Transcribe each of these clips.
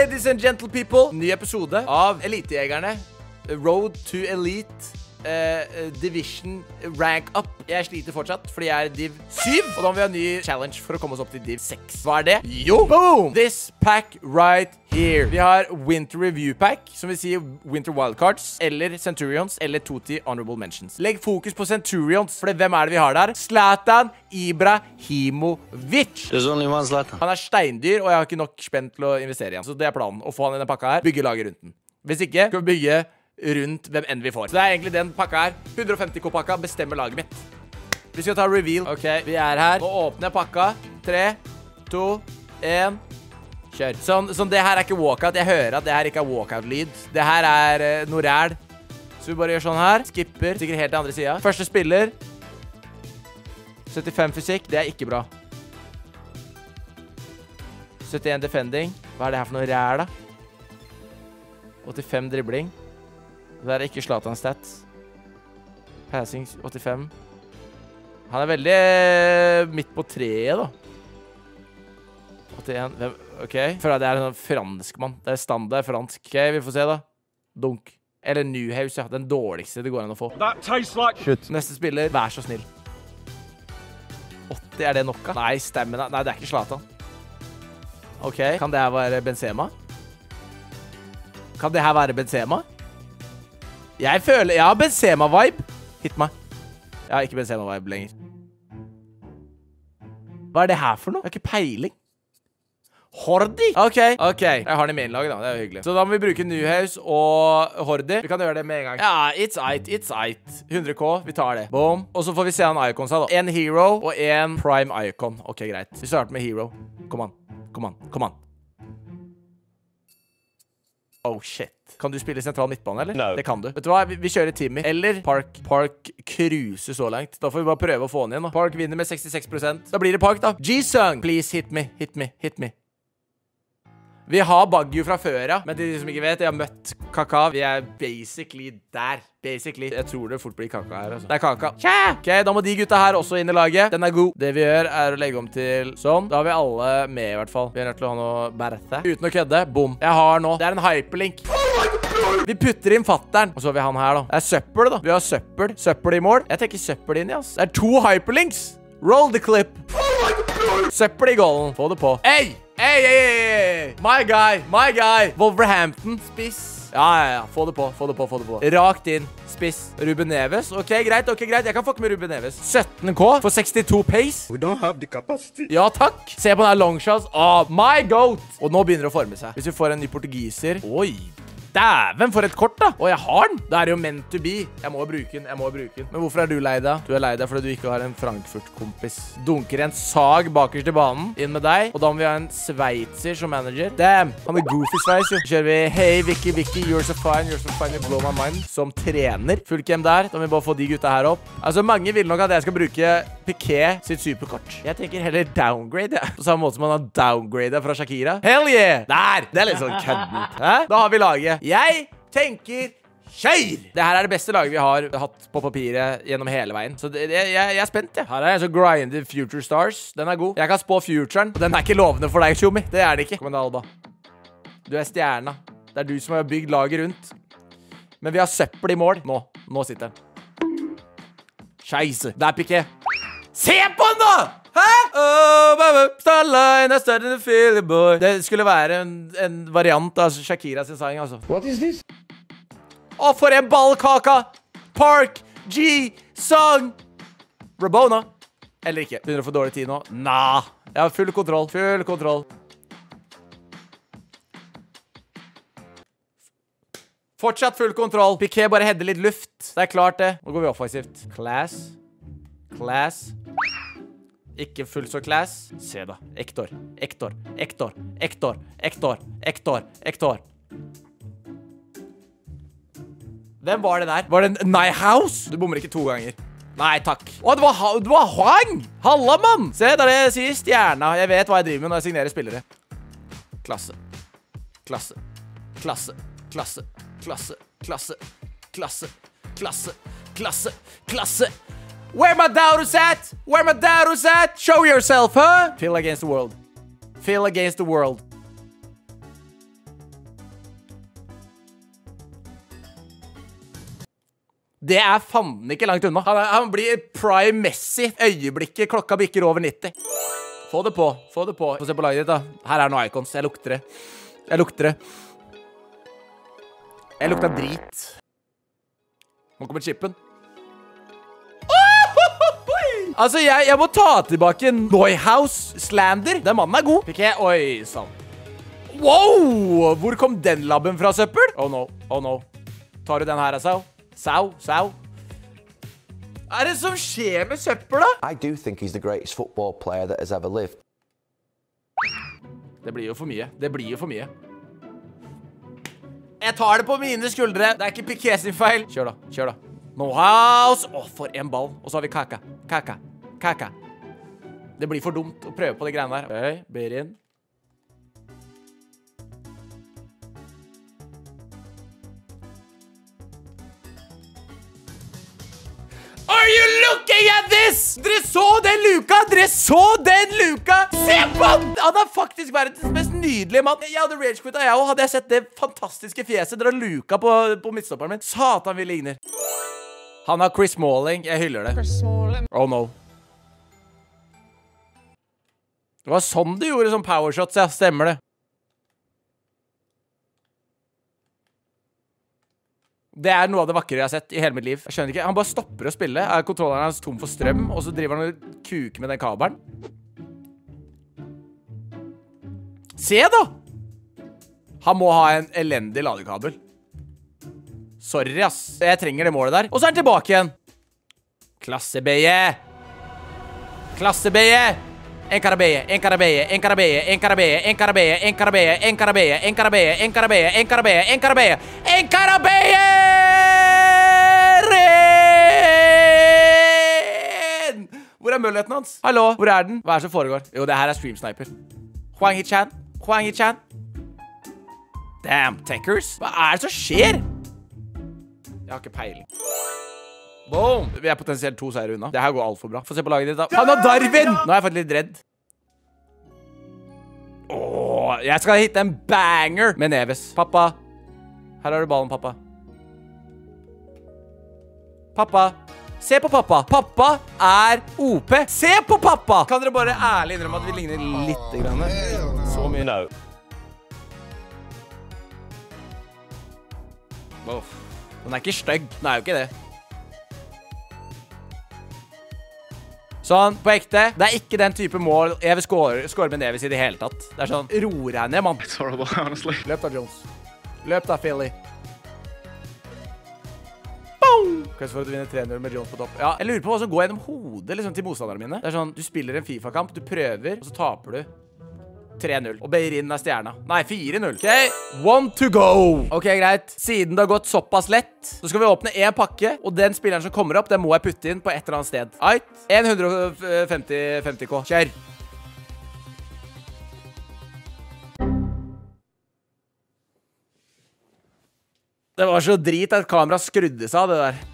ladies and gentle people. Ny episode av Elitejegerne. Road to Elite. Division rank up. Jeg sliter fortsatt, fordi jeg div 7. Og da må vi ha en ny challenge for å komme oss opp til div 6. Hva er det? Jo! Boom! This pack right here. Vi har Winter Review Pack, som vil si Winter Wildcards, eller Centurions, eller 2T Honorable Mentions. Legg fokus på Centurions, for hvem er det vi har der? Zlatan Ibrahimovic. There's only one Zlatan. Han er steindyr, og jeg har ikke nok spenn til å investere i han. Så det er planen, å få han i denne pakka her. Bygge laget rundt den. Hvis ikke, skal vi bygge rundt hvem enn vi får. Så det er egentlig den pakka her. 150k-pakka bestemmer laget mitt. Vi skal ta reveal. Ok, vi er her. Nå åpner jeg pakka. 3, 2, 1. Kjør. Sånn, det her er ikke walkout. Jeg hører at det her ikke er walkout-lyd. Det her er noe ræl. Så vi bare gjør sånn her. Skipper. Sikkert helt til andre siden. Første spiller. 75 fysikk. Det er ikke bra. 71 defending. Hva er det her for noe ræl da? 85 dribling. Det er ikke Zlatan stats. Passing 85. Han er veldig midt på treet da. 81. Ok. For det er en fransk mann. Det er standard fransk. Ok, vi får se da. Dunk. Eller Newhouse, ja. Den dårligste det går an å få. Slutt. Neste spiller. Vær så snill. 80, er det nok da? Nei, stemmen. Nei, det er ikke Zlatan. Ok. Kan det her være Benzema? Kan det her være Benzema? Jeg føler... Ja, Benzema-vibe. Hit meg. Jeg har ikke Benzema-vibe lenger. Hva er det her for noe? Jeg har ikke peiling. Hordi? Ok. Jeg har den i mainlaget da, det er jo hyggelig. Så da må vi bruke Newhouse og Hordi. Vi kan gjøre det med en gang. Ja, it's aight. 100k, vi tar det. Boom. Og så får vi se han icons her da. En hero og en prime icon. Ok, greit. Vi starter med hero. Kom an. Oh, shit. Kan du spille sentral midtbane, eller? No. Det kan du. Vet du hva? Vi kjører Timmy. Eller Park. Park cruiser så langt. Da får vi bare prøve å få han inn da. Park vinner med 66%. Da blir det Park da. G-Sung! Please hit me. Vi har Baggio fra før, ja. Men til de som ikke vet, jeg har møtt Kaka. Vi er basically der. Jeg tror det fort blir Kaka her, altså. Det er Kaka. Tja! Ok, da må de gutta her også inn i laget. Den er god. Det vi gjør er å legge om til sånn. Da har vi alle med i hvert fall. Vi er nødt til å ha noe Bertha. Uten å kødde. Boom. Jeg har nå. Det er en hyperlink. Vi putter inn fatteren. Og så har vi han her da. Det er søppel da. Vi har søppel. Søppel i mål. Jeg tenker søppel inn, ass. Det er 2 hyperlinks. Roll the clip. Søppel i golden. Få det på. Hey! My guy. Wolverhampton. Spiss. Ja. Få det på. Rakt inn. Spiss. Ruben Neves. Ok, greit. Jeg kan fucke med Ruben Neves. 17k for 62 pace. We don't have the capacity. Ja, takk. Se på den her longshots. My goat. Og nå begynner det å forme seg. Hvis vi får en ny portugiser. Oi. Dæven, for et kort da. Og jeg har den. Det er jo meant to be. Jeg må bruke den. Men hvorfor er du lei deg? Du er lei deg fordi du ikke har en Frankfurt-kompis. Dunker en sag bakerst i banen. Inn med deg. Og da må vi ha en sveitser som manager. Damn, han er goofy sveis jo. Kjører vi Hey Vicky, you're so fine, you blow my mind. Som trener. Full cam der. Da må vi bare få de gutta her opp. Altså, mange vil nok at jeg skal bruke Piqué sitt superkort. Jeg tenker heller downgrade, ja. På samme måte som han har downgradet fra Shakira. Hell yeah! Der! Det er litt sånn kødden. Da har vi laget. Jeg tenker kjør! Det her er det beste laget vi har hatt på papiret gjennom hele veien. Så jeg er spent, jeg. Her er en så grinded Future Stars. Den er god. Jeg kan spå futuren. Den er ikke lovende for deg, Tjomi. Det er det ikke. Kom igjen, Alba. Du er stjerna. Det er du som har bygd laget rundt. Men vi har søppel i mål. Nå sitter den. Scheisse. Der, Piqué. Se på den da! Hæ? Starline, I started to feel it, boy. Det skulle være en variant av Shakira sin sang, altså. What is this? For en ballkaka! Park, G, Sung, Rabona. Eller ikke. Begynner å få dårlig tid nå. Nah. Jeg har full kontroll. Fortsatt full kontroll. Piqué bare hedder litt luft. Det er klart det. Nå går vi offensivt. Class. Ikke fullt så class. Se da. Ektor. Hvem var det der? Var det en Nyhouse? Du bommer ikke 2 ganger. Nei, takk. Å, det var Hang! Halla, mann! Se, det er det jeg sier. Stjerna. Jeg vet hva jeg driver med når jeg signerer spillere. Klasse. Where my doubters at? Show yourself, huh? Feel against the world. Det fanden ikke langt unna. Han blir prime Messi. Øyeblikket klokka bikker over 90. Få det på. Få se på laget ditt da. Her noen icons. Jeg lukter det. Jeg lukter drit. Nå kommer chippen. Altså, jeg må ta tilbake Neuhaus Slander. Den mannen god. Fikk jeg? Oi, sånn. Wow! Hvor kom den labben fra, søppel? Oh no. Tar du den her, Sau? Sau. Det som skjer med søppel, da? I do think he's the greatest football player that has ever lived. Det blir jo for mye. Jeg tar det på mine skuldre. Det ikke Piqué sin feil. Kjør da. Neuhaus. For en ball. Og så har vi Kaka. Det blir for dumt å prøve på de greiene der. Ok, Berin. Are you looking at this? Dere så den luka! Se på han! Han faktisk verdens mest nydelige mann. Jeg hadde rage-quittet, jeg også. Hadde jeg sett det fantastiske fjeset dere har luka på midtstopperen min. Satan, vi ligner. Han har Chris Smalling. Jeg hyller det. Oh no. Det var sånn du gjorde som powershots, ja. Stemmer det. Det noe av det vakre jeg har sett i hele mitt liv. Jeg skjønner ikke. Han bare stopper å spille. Kontrolleren hans tom for strøm, og så driver han og kuker med den kabelen. Se da! Han må ha en elendig ladekabel. Sorry, ass. Jeg trenger det målet der. Og så han tilbake igjen. Klassebeie. En karabeie. Hvor mølheten hans? Hallo, hvor den? Hva det som foregår? Jo, det her Stream Sniper. Hwang Hee-chan. Damn, techers. Hva det som skjer? Jeg har ikke peiling. Boom! Vi potensielt 2 seier unna. Det her går alt for bra. Få se på laget ditt da. Han har Darwin! Nå jeg faktisk litt redd. Jeg skal hitte en banger med Neves. Pappa. Her har du ballen, pappa. Se på pappa. Pappa OP. Se på pappa! Kan dere bare ærlig innrømme at vi ligner litt grann? Så mye. No. Den ikke stygg. Den jo ikke det. Sånn, på ekte. Det ikke den type mål jeg vil score med Neves i det hele tatt. Det sånn, ro deg ned, mann. It's horrible, honestly. Løp da, Jones. Løp da, Philly. Boom! Kanskje for at du vinner 3-0 med Jones på topp. Ja, jeg lurer på hva som går gjennom hodet liksom, til motstanderne mine. Det sånn, du spiller en FIFA-kamp, du prøver, og så taper du 3-0. Og Beirin stjerna. Nei, 4-0. Ok, 1 to go. Ok, greit. Siden det har gått såpass lett, så skal vi åpne en pakke, og den spilleren som kommer opp, den må jeg putte inn på et eller annet sted. Ait. 150k. Kjør. Det var så drit at kamera skrudde seg av det der.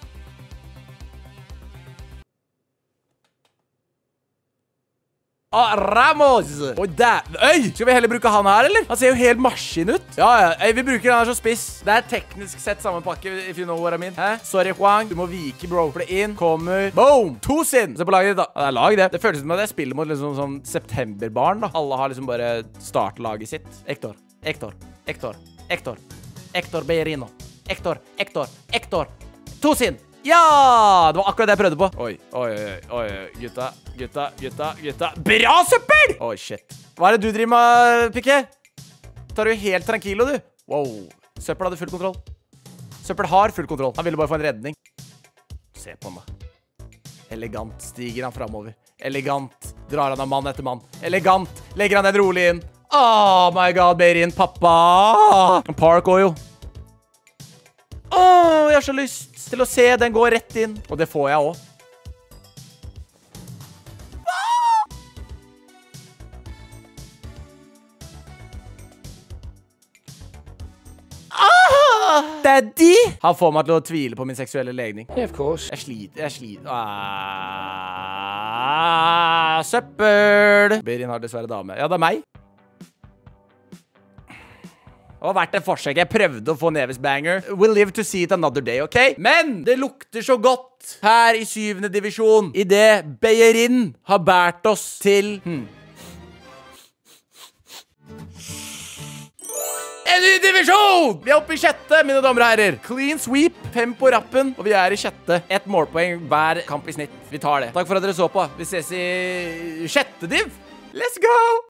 Ramos! Oi, Øy! Skal vi heller bruke han her, eller? Han ser jo helt maskin ut. Ja, vi bruker han her som spiss. Det teknisk sett samme pakke, if you know what I mean. Hæ? Sorry, Hwang. Du må vike, bro. For det inn, kommer. Boom! 2 sin. Se på laget ditt, da. Ja, det lag, det. Det føles som at jeg spiller mot liksom sånn septemberbarn, da. Alle har liksom bare startlaget sitt. Ektor Beirino. Ektor. 2 sin. Ja! Det var akkurat det jeg prøvde på. Oi. Gutta. Bra søppel! Oi, shit. Hva det du driver med, Piqué? Tar du helt tranquilo, du? Wow. Søppel hadde full kontroll. Søppel har full kontroll. Han ville bare få en redning. Se på han da. Elegant stiger han fremover. Elegant drar han av mann etter mann. Elegant legger han den rolig inn. Oh my god, Beirin, pappa. Park også jo. Jeg har så lyst til å se den gå rett inn. Og det får jeg også. Daddy! Han får meg til å tvile på min seksuelle legning. Yeah, of course. Jeg sliter. Søppel! Beirin har dessverre dame. Ja, det meg. Det var verdt et forsøk. Jeg prøvde å få Neves banger. We'll live to see it another day, ok? Men det lukter så godt her i 7. divisjon i det Bellerin har bært oss til en ny divisjon! Vi er oppe i 6., mine damer og herrer. Clean sweep, 5 på rappen, og vi er i 6. 1 målpoeng hver kamp i snitt. Vi tar det. Takk for at dere så på. Vi ses i 6. div. Let's go!